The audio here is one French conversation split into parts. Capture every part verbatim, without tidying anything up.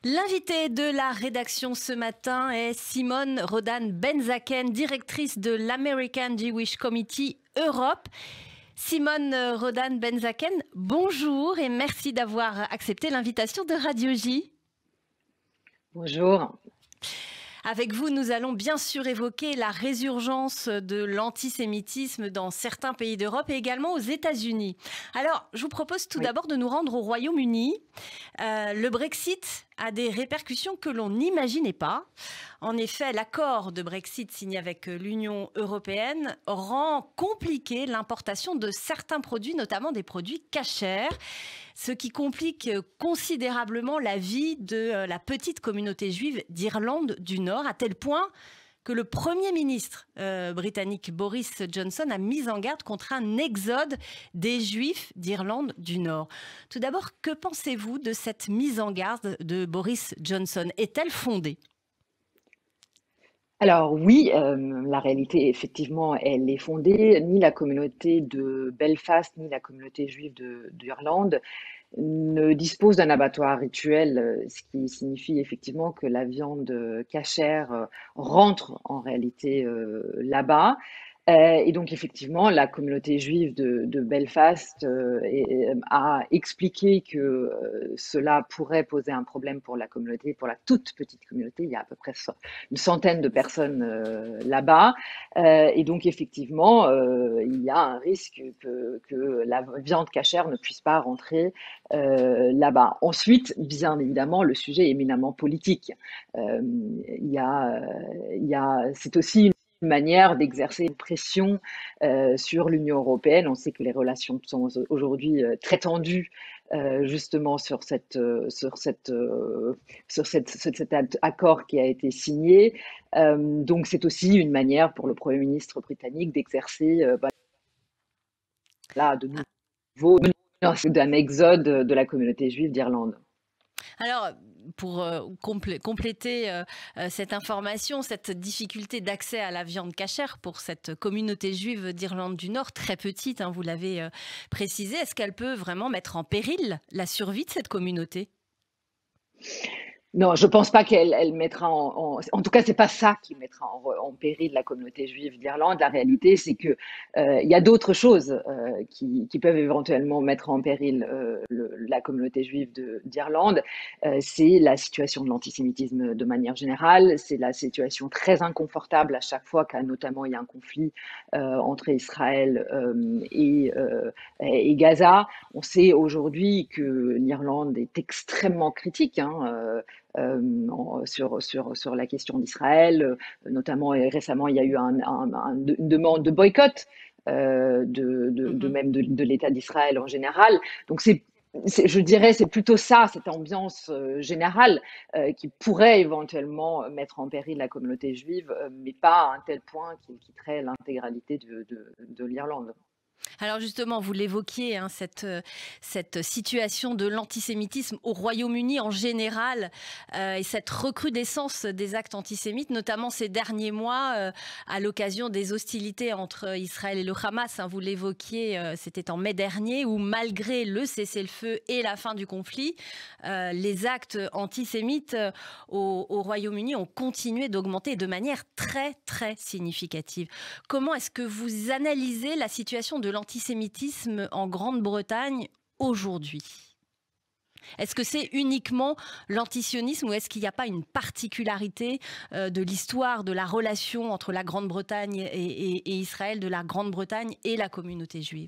L'invitée de la rédaction ce matin est Simone Rodan-Benzaken, directrice de l'American Jewish Committee Europe. Simone Rodan-Benzaken, bonjour et merci d'avoir accepté l'invitation de Radio J. Bonjour. Avec vous, nous allons bien sûr évoquer la résurgence de l'antisémitisme dans certains pays d'Europe et également aux États-Unis. Alors, je vous propose tout Oui. d'abord de nous rendre au Royaume-Uni. Euh, le Brexit a des répercussions que l'on n'imaginait pas. En effet, l'accord de Brexit signé avec l'Union européenne rend compliqué l'importation de certains produits, notamment des produits cachers, ce qui complique considérablement la vie de la petite communauté juive d'Irlande du Nord, à tel point que le Premier ministre euh, britannique Boris Johnson a mis en garde contre un exode des Juifs d'Irlande du Nord. Tout d'abord, que pensez-vous de cette mise en garde de Boris Johnson? Est-elle fondée? Alors oui, euh, la réalité, effectivement, elle est fondée. Ni la communauté de Belfast, ni la communauté juive de- d'Irlande ne disposent d'un abattoir rituel, euh, ce qui signifie effectivement que la viande cachère euh, rentre en réalité euh, là-bas. Euh, et donc effectivement, la communauté juive de, de Belfast euh, est- a expliqué que euh, cela pourrait poser un problème pour la communauté, pour la toute petite communauté. Il y a à peu près so- une centaine de personnes euh, là-bas. Euh, et donc effectivement, euh, il y a un risque que, que la viande cachère ne puisse pas rentrer euh, là-bas. Ensuite, bien évidemment, le sujet est éminemment politique. Euh, il y a, euh, il y a, c'est aussi une manière d'exercer une pression euh, sur l'Union européenne. On sait que les relations sont aujourd'hui euh, très tendues euh, justement sur cette euh, sur cette euh, sur cette, cet cet accord qui a été signé. Euh, donc c'est aussi une manière pour le Premier ministre britannique d'exercer euh, bah, là de nouveau d'un exode de la communauté juive d'Irlande. Alors, pour euh, complé- compléter euh, euh, cette information, cette difficulté d'accès à la viande cachère pour cette communauté juive d'Irlande du Nord, très petite, hein, vous l'avez euh, précisé, est-ce qu'elle peut vraiment mettre en péril la survie de cette communauté? Non, je pense pas qu'elle elle mettra en, en, en tout cas, c'est pas ça qui mettra en, en péril la communauté juive d'Irlande. La réalité, c'est que euh, il y a d'autres choses euh, qui, qui peuvent éventuellement mettre en péril euh, le, la communauté juive de- d'Irlande. Euh, c'est la situation de l'antisémitisme de manière générale. C'est la situation très inconfortable à chaque fois qu'à notamment il y a un conflit euh, entre Israël euh, et, euh, et Gaza. On sait aujourd'hui que l'Irlande est extrêmement critique, hein, euh, euh, en- sur, sur, sur la question d'Israël. Euh, Notamment, et récemment, il y a eu un- un- un- une demande de boycott euh, de, de, de Mhm. même de, de l'État d'Israël en général. Donc, c'est, c'est- je dirais, c'est plutôt ça, cette ambiance euh, générale euh, qui pourrait éventuellement mettre en péril la communauté juive, euh, mais pas à un tel point qu'il quitterait l'intégralité de, de, de l'Irlande. Alors justement, vous l'évoquiez, hein, cette, euh, cette situation de l'antisémitisme au Royaume-Uni en général euh, et cette recrudescence des actes antisémites, notamment ces derniers mois euh, à l'occasion des hostilités entre Israël et le Hamas. Hein, vous l'évoquiez, euh, c'était en mai dernier, où malgré le cessez-le-feu et la fin du conflit, euh, les actes antisémites euh, au, au Royaume-Uni ont continué d'augmenter de manière très, très significative. Comment est-ce que vous analysez la situation de l'antisémitisme en Grande-Bretagne aujourd'hui? Est-ce que c'est uniquement l'antisionisme ou est-ce qu'il n'y a pas une particularité euh, de l'histoire de la relation entre la Grande-Bretagne et, et- et Israël, de la Grande-Bretagne et la communauté juive?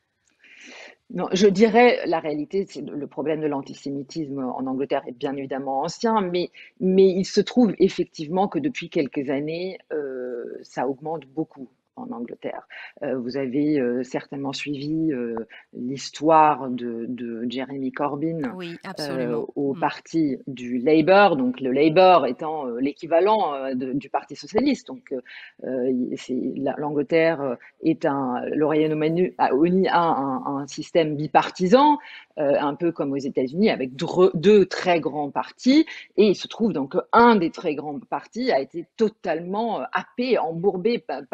Non, je dirais, la réalité, c'est le le problème de l'antisémitisme en Angleterre est bien évidemment ancien, mais, mais il se trouve effectivement que depuis quelques années, euh, ça augmente beaucoup en Angleterre. Euh, vous avez euh, certainement suivi euh, l'histoire de, de Jeremy Corbyn Oui, euh, absolument. au Mm. parti du Labour, donc le Labour étant euh, l'équivalent euh, de- du Parti socialiste. Donc, euh, euh, c'est- la- l'Angleterre est un, le Royaume-Uni a uni a un, un système bipartisan, euh, un peu comme aux États-Unis, avec deux, deux très grands partis. Et il se trouve donc qu'un des très grands partis a été totalement euh, happé, embourbé par, par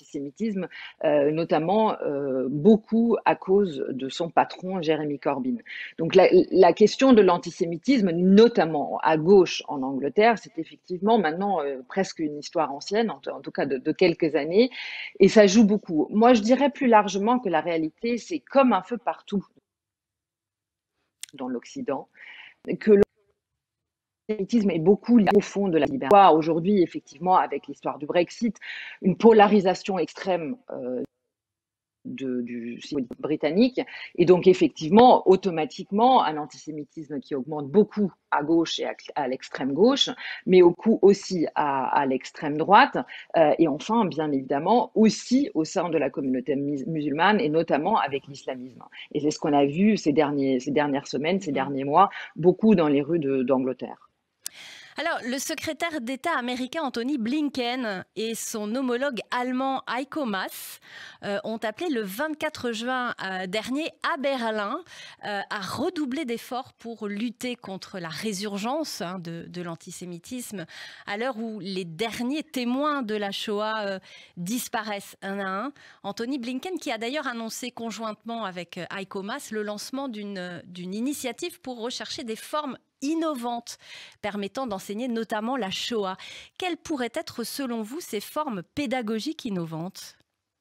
l'antisémitisme, euh, notamment euh, beaucoup à cause de son patron Jeremy Corbyn. Donc la, la question de l'antisémitisme, notamment à gauche en Angleterre, c'est effectivement maintenant euh, presque une histoire ancienne, en, en tout cas de, de quelques années, et ça joue beaucoup. Moi, je dirais plus largement que la réalité, c'est comme un feu partout dans l'Occident, que l'antisémitisme est beaucoup lié au fond de la liberté. Aujourd'hui, effectivement, avec l'histoire du Brexit, une polarisation extrême euh, de, du politique britannique, et donc effectivement, automatiquement, un antisémitisme qui augmente beaucoup à gauche et à, à l'extrême gauche, mais au coup aussi à, à l'extrême droite, euh, et enfin, bien évidemment, aussi au sein de la communauté musulmane, et notamment avec l'islamisme. Et c'est ce qu'on a vu ces, derniers, ces dernières semaines, ces derniers mois, beaucoup dans les rues de, d'Angleterre. Alors, le secrétaire d'État américain Anthony Blinken et son homologue allemand Heiko Maas euh, ont appelé le vingt-quatre juin euh, dernier à Berlin euh, à redoubler d'efforts pour lutter contre la résurgence hein, de, de l'antisémitisme à l'heure où les derniers témoins de la Shoah euh, disparaissent un à un. Anthony Blinken qui a d'ailleurs annoncé conjointement avec Heiko Maas le lancement d'une d'une initiative pour rechercher des formes innovantes permettant d'enseigner notamment la Shoah. Quelles pourraient être, selon vous, ces formes pédagogiques innovantes ?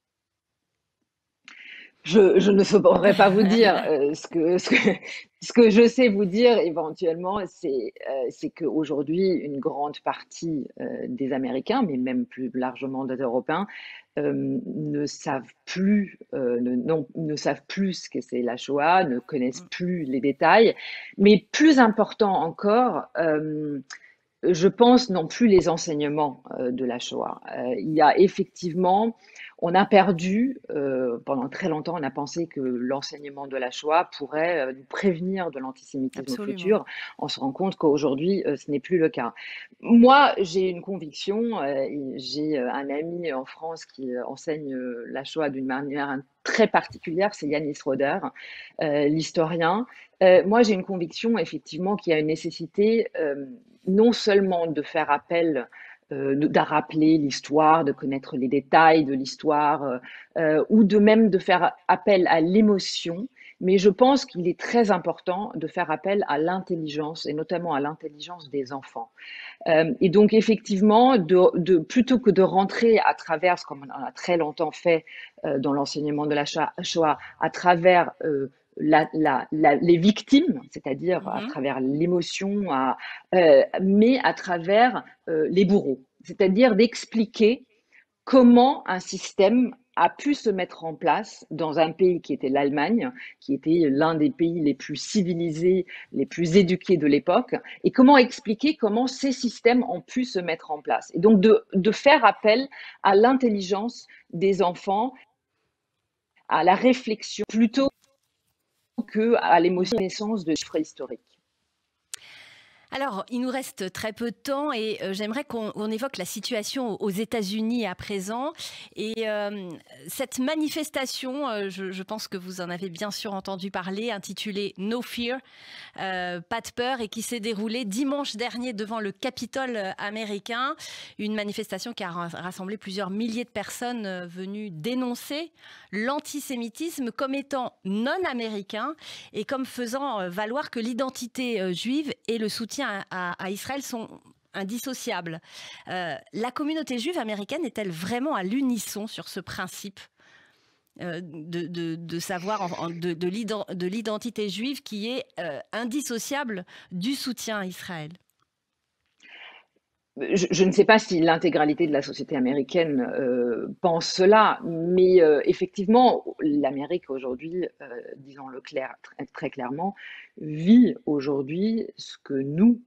Je, je ne saurais pas vous dire. Euh, ce, que, ce, que, ce que je sais vous dire éventuellement, c'est euh, c'est qu'aujourd'hui, une grande partie euh, des Américains, mais même plus largement des Européens, euh, ne savent plus, euh, ne, non, ne savent plus ce que c'est la Shoah, ne connaissent plus les détails. Mais plus important encore, euh, je pense non plus les enseignements euh, de la Shoah. Euh, il y a effectivement, on a perdu, euh, pendant très longtemps, on a pensé que l'enseignement de la Shoah pourrait euh, nous prévenir de l'antisémitisme Absolument. futur. On se rend compte qu'aujourd'hui, euh, ce n'est plus le cas. Moi, j'ai une conviction, euh, j'ai un ami en France qui enseigne la Shoah d'une manière très particulière, c'est Yanis Roder, euh, l'historien. Euh, moi, j'ai une conviction, effectivement, qu'il y a une nécessité euh, non seulement de faire appel, euh, de, de rappeler l'histoire, de connaître les détails de l'histoire, euh, euh, ou de même de faire appel à l'émotion, mais je pense qu'il est très important de faire appel à l'intelligence, et notamment à l'intelligence des enfants. Euh, et donc, effectivement, de, de, plutôt que de rentrer à travers, comme on a très longtemps fait euh, dans l'enseignement de la Shoah, à travers euh, La, la, la, les victimes, c'est-à-dire mm-hmm. à travers l'émotion, à, euh, mais à travers euh, les bourreaux, c'est-à-dire d'expliquer comment un système a pu se mettre en place dans un pays qui était l'Allemagne, qui était l'un des pays les plus civilisés, les plus éduqués de l'époque, et comment expliquer comment ces systèmes ont pu se mettre en place. Et donc de, de faire appel à l'intelligence des enfants, à la réflexion, plutôt qu'à l'émotion de naissance de chiffres historiques. Alors, il nous reste très peu de temps et euh, j'aimerais qu'on on évoque la situation aux États-Unis à présent. Et euh, cette manifestation, euh, je, je pense que vous en avez bien sûr entendu parler, intitulée No Fear, euh, pas de peur, et qui s'est déroulée dimanche dernier devant le Capitole américain. Une manifestation qui a rassemblé plusieurs milliers de personnes euh, venues dénoncer l'antisémitisme comme étant non américain et comme faisant euh, valoir que l'identité euh, juive et le soutien À, à, à Israël sont indissociables. Euh, la communauté juive américaine est-elle vraiment à l'unisson sur ce principe euh, de, de, de savoir en, de, de l'identité juive qui est euh, indissociable du soutien à Israël? Je, je ne sais pas si l'intégralité de la société américaine euh, pense cela, mais euh, effectivement, l'Amérique aujourd'hui, euh, disons-le clair, très, très clairement, vit aujourd'hui ce que nous,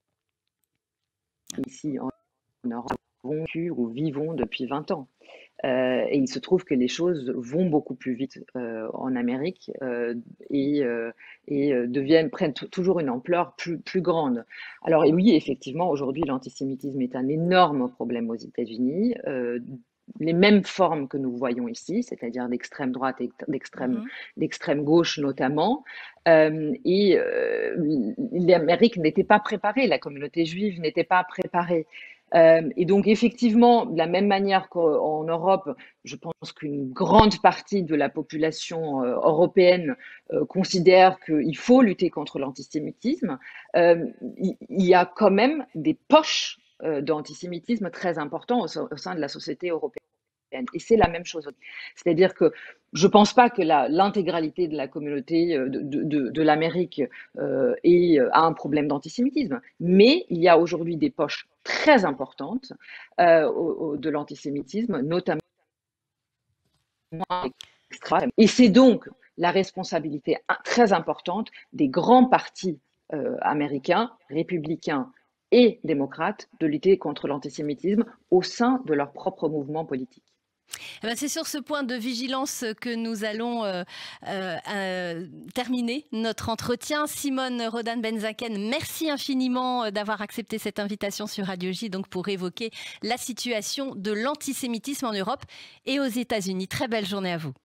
ici en Europe, avons vécu ou vivons depuis vingt ans. Euh, et il se trouve que les choses vont beaucoup plus vite euh, en Amérique euh, et, euh, et deviennent, prennent toujours une ampleur plus, plus grande. Alors et oui, effectivement, aujourd'hui, l'antisémitisme est un énorme problème aux États-Unis. Euh, les mêmes formes que nous voyons ici, c'est-à-dire d'extrême droite et d'extrême, mmh. d'extrême gauche notamment. Euh, et euh, l'Amérique n'était pas préparée, la communauté juive n'était pas préparée. Euh, et donc, effectivement, de la même manière qu'en Europe, je pense qu'une grande partie de la population euh, européenne euh, considère qu'il faut lutter contre l'antisémitisme. Euh, il, il y a quand même des poches euh, d'antisémitisme très importants au, au sein de la société européenne. Et c'est la même chose. C'est-à-dire que je ne pense pas que l'intégralité de la communauté de, de, de, de l'Amérique euh, ait, a un problème d'antisémitisme, mais il y a aujourd'hui des poches très importantes euh, au, au, de l'antisémitisme, notamment extrême. Et c'est donc la responsabilité très importante des grands partis euh, américains, républicains et démocrates, de lutter contre l'antisémitisme au sein de leur propre mouvement politique. Eh ben, c'est sur ce point de vigilance que nous allons euh, euh, euh, terminer notre entretien. Simone Rodan-Benzaken, merci infiniment d'avoir accepté cette invitation sur Radio J, donc pour évoquer la situation de l'antisémitisme en Europe et aux États-Unis. Très belle journée à vous.